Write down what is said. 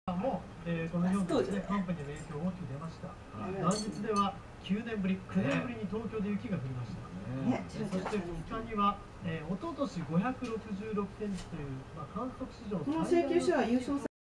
も、このようにですね、寒波による影響が大きく出ました。元日では9年ぶり、9年ぶりに東京で雪が降りました。そして2日には、一昨年566センチという、観測史上最大の